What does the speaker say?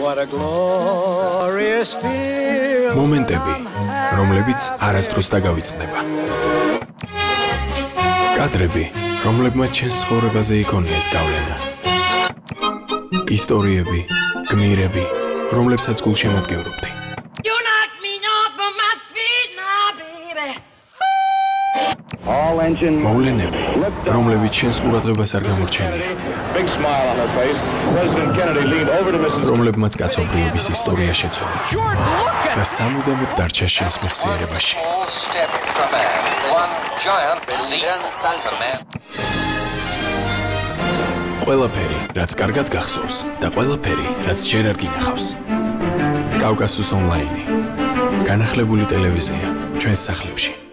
მომენტები, რომლებიც არასდროს დაგავიწყდება. კადრები, რომლებმაც ჩვენს ცხოვრებაზე იქონია ეს გავლენა. ისტორიები, გმირები, რომლებსაც გულშემატკივრობდი. მოვლენები, რომლებიც ჩვენს ყურადღებას არ გამორჩენია. რომლებმაც კაცობრიობის ისტორია შეცვალა და სამუდამოდ დარჩა შენს მეხსიერებაში. ყველაფერი, რაც კარგად გახსოვს და ყველაფერი, რაც ჯერ არ გინახავს. კავკასუს ონლაინი. განახლებული ტელევიზია ჩვენს სახლებში.